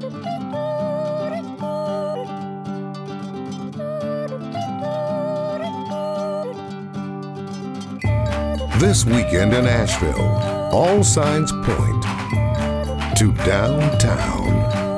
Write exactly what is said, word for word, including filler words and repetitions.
This weekend in Asheville, all signs point to downtown.